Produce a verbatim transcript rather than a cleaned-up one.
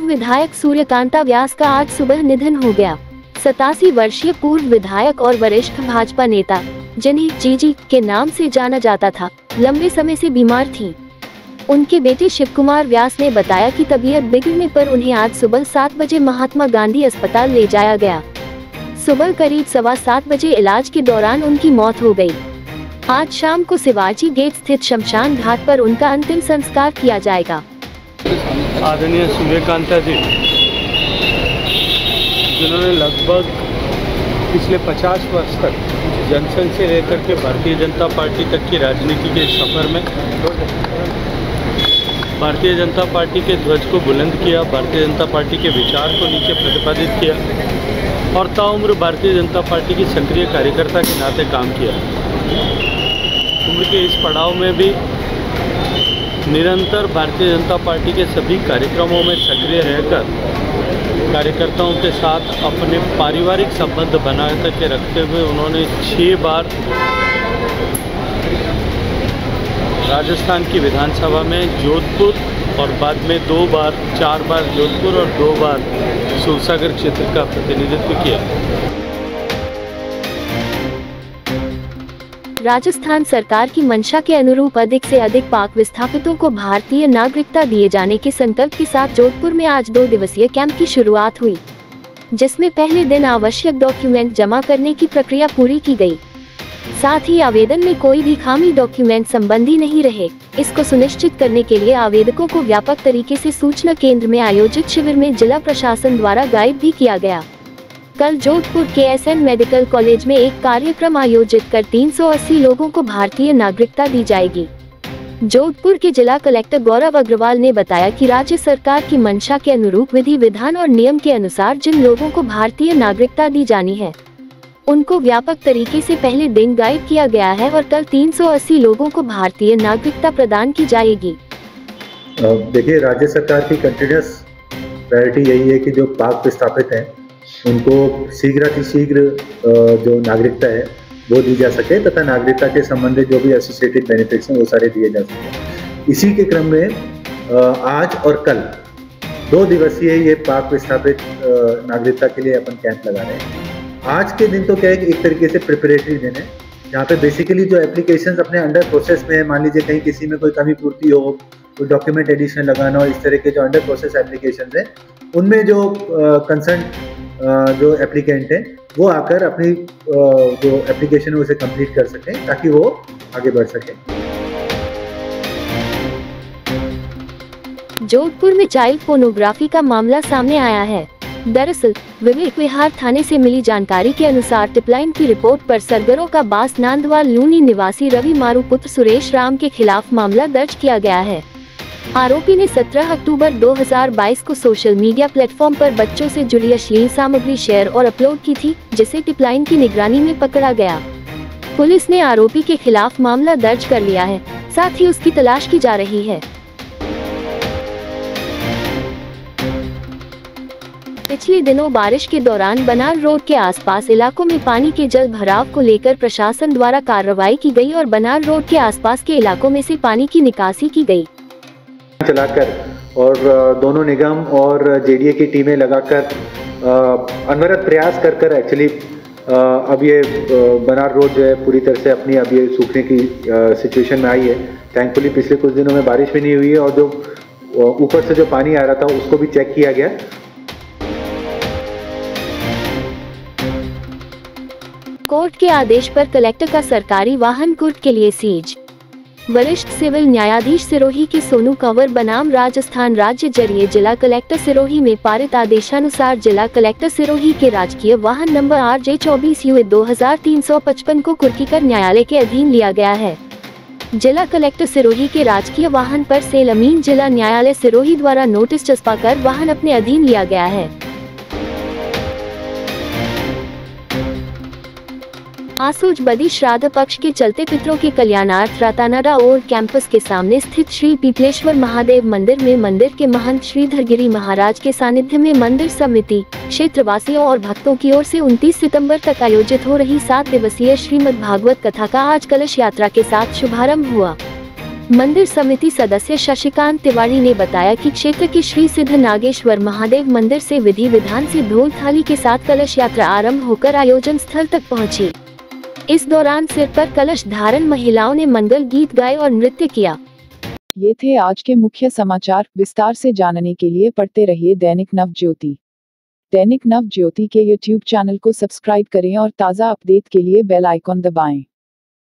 विधायक सूर्यकांता व्यास का आज सुबह निधन हो गया। सतासी वर्षीय पूर्व विधायक और वरिष्ठ भाजपा नेता, जिन्हें जीजी के नाम से जाना जाता था, लंबे समय से बीमार थीं। उनके बेटे शिव कुमार व्यास ने बताया कि तबीयत बिगड़ने पर उन्हें आज सुबह सात बजे महात्मा गांधी अस्पताल ले जाया गया। सुबह करीब सवा सात बजे इलाज के दौरान उनकी मौत हो गई। आज शाम को शिवाजी गेट स्थित शमशान घाट पर उनका अंतिम संस्कार किया जाएगा। आदरणीय सूर्यकांता जी, जिन्होंने लगभग पिछले पचास वर्ष तक जनसंघ से लेकर के भारतीय जनता पार्टी तक की राजनीति के सफर में भारतीय जनता पार्टी के ध्वज को बुलंद किया, भारतीय जनता पार्टी के विचार को नीचे प्रतिपादित किया और ताउम्र भारतीय जनता पार्टी की सक्रिय कार्यकर्ता के नाते काम किया। उम्र के इस पड़ाव में भी निरंतर भारतीय जनता पार्टी के सभी कार्यक्रमों में सक्रिय रहकर कार्यकर्ताओं के साथ अपने पारिवारिक संबंध बना के रखते हुए उन्होंने छः बार राजस्थान की विधानसभा में जोधपुर और बाद में दो बार चार बार जोधपुर और दो बार सूरसागर क्षेत्र का प्रतिनिधित्व किया। राजस्थान सरकार की मंशा के अनुरूप अधिक से अधिक पाक विस्थापितों को भारतीय नागरिकता दिए जाने के संकल्प के साथ जोधपुर में आज दो दिवसीय कैंप की शुरुआत हुई, जिसमें पहले दिन आवश्यक डॉक्यूमेंट जमा करने की प्रक्रिया पूरी की गई। साथ ही आवेदन में कोई भी खामी डॉक्यूमेंट संबंधी नहीं रहे, इसको सुनिश्चित करने के लिए आवेदकों को व्यापक तरीके से सूचना केंद्र में आयोजित शिविर में जिला प्रशासन द्वारा गाइड भी किया गया। कल जोधपुर के एस एन मेडिकल कॉलेज में एक कार्यक्रम आयोजित कर तीन सौ अस्सी लोगों को भारतीय नागरिकता दी जाएगी। जोधपुर के जिला कलेक्टर गौरव अग्रवाल ने बताया कि राज्य सरकार की मंशा के अनुरूप विधि विधान और नियम के अनुसार जिन लोगों को भारतीय नागरिकता दी जानी है, उनको व्यापक तरीके से पहले दिन गाइड किया गया है और कल तीन सौ अस्सी लोगों को भारतीय नागरिकता प्रदान की जाएगी। देखिए, राज्य सरकार की कंटिन्यूस प्रायोरिटी यही है कि जो पाक विस्थापित हैं उनको शीघ्रातिशीघ्र जो नागरिकता है वो दी जा सके तथा नागरिकता के संबंधित जो भी एसोसिएटेड बेनिफिट्स हैं वो सारे दिए जा सके। इसी के क्रम में आज और कल दो दिवसीय ये पाक विस्थापित नागरिकता के लिए अपन कैंप लगा रहे हैं। आज के दिन तो क्या है कि एक तरीके से प्रिपरेटरी दिन है, जहाँ पे बेसिकली जो एप्लीकेशंस अपने अंडर प्रोसेस में है, मान लीजिए कहीं किसी में कोई कमी पूर्ति हो, कोई डॉक्यूमेंट एडिशन लगाना हो, इस तरह के जो अंडर प्रोसेस एप्लीकेशंस हैं उनमें जो कंसर्न जो एप्लीकेंट हैं वो आकर अपनी जो एप्लीकेशन है उसे कंप्लीट कर सकें ताकि वो आगे बढ़ सके। जोधपुर में चाइल्ड पोर्नोग्राफी का मामला सामने आया है। दरअसल विवेक विहार थाने से मिली जानकारी के अनुसार टिपलाइन की रिपोर्ट पर सरगरों का बास नांदवाल लूनी निवासी रवि मारू पुत्र सुरेश राम के खिलाफ मामला दर्ज किया गया है। आरोपी ने सत्रह अक्टूबर दो हज़ार बाईस को सोशल मीडिया प्लेटफॉर्म पर बच्चों से जुड़ी अश्लील सामग्री शेयर और अपलोड की थी, जिसे टिपलाइन की निगरानी में पकड़ा गया। पुलिस ने आरोपी के खिलाफ मामला दर्ज कर लिया है, साथ ही उसकी तलाश की जा रही है। पिछले दिनों बारिश के दौरान बनाल रोड के आसपास इलाकों में पानी के जल भराव को लेकर प्रशासन द्वारा कार्रवाई की गई और बनाल रोड के आसपास के इलाकों में से पानी की निकासी की गई। चलाकर और दोनों निगम और जेडीए की टीमें लगाकर अनवरत प्रयास कर कर एक्चुअली अब ये बनाल रोड जो है पूरी तरह से अपनी अब ये सूखने की सिचुएशन में आई है। थैंकफुली पिछले कुछ दिनों में बारिश भी नहीं हुई है और जो ऊपर से जो पानी आ रहा था उसको भी चेक किया गया। कोर्ट के आदेश पर कलेक्टर का सरकारी वाहन कोर्ट के लिए सीज। वरिष्ठ सिविल न्यायाधीश सिरोही के सोनू कंवर बनाम राजस्थान राज्य जरिए जिला कलेक्टर सिरोही में पारित आदेशानुसार जिला कलेक्टर सिरोही के राजकीय वाहन नंबर आर जे चौबीस यू दो हजार तीन सौ पचपन को कुर्कीकर न्यायालय के अधीन लिया गया है। जिला कलेक्टर सिरोही के राजकीय वाहन पर सेल अमीन जिला न्यायालय सिरोही द्वारा नोटिस चस्पा कर वाहन अपने अधीन लिया गया है। आसोज बदी श्राद्ध पक्ष के चलते पितरों के कल्याणार्थ रातानाडा और कैंपस के सामने स्थित श्री पीपलेश्वर महादेव मंदिर में मंदिर के महंत श्रीधर गिरी महाराज के सानिध्य में मंदिर समिति, क्षेत्रवासियों और भक्तों की ओर से उनतीस सितंबर तक आयोजित हो रही सात दिवसीय श्रीमद् भागवत कथा का आज कलश यात्रा के साथ शुभारंभ हुआ। मंदिर समिति सदस्य शशिकांत तिवारी ने बताया कि क्षेत्र के श्री सिद्ध नागेश्वर महादेव मंदिर से विधि विधान से ढोल थाली के साथ कलश यात्रा आरंभ होकर आयोजन स्थल तक पहुंची। इस दौरान सिर पर कलश धारण महिलाओं ने मंगल गीत गाए और नृत्य किया। ये थे आज के मुख्य समाचार। विस्तार से जानने के लिए पढ़ते रहिए दैनिक नव ज्योति। दैनिक नव ज्योति के यूट्यूब चैनल को सब्सक्राइब करें और ताज़ा अपडेट के लिए बेल आइकॉन दबाएं।